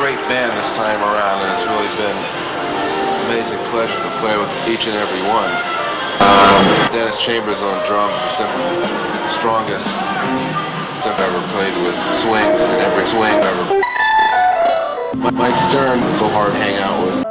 great band this time around, and it's really been an amazing pleasure to play with each and every one. Dennis Chambers on drums is simply the strongest I've ever played with. Swings in every swing ever. Mike Stern was so hard to hang out with.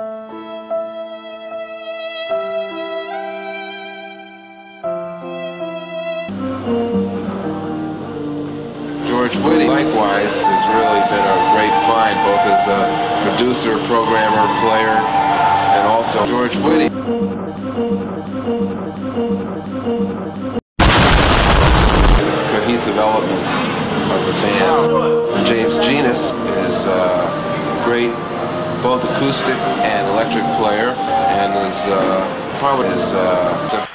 George Whitty, likewise, has really been a great find, both as a producer, programmer, player, and also George Whitty. Cohesive elements of the band. James Genus is a great both acoustic and electric player, and is probably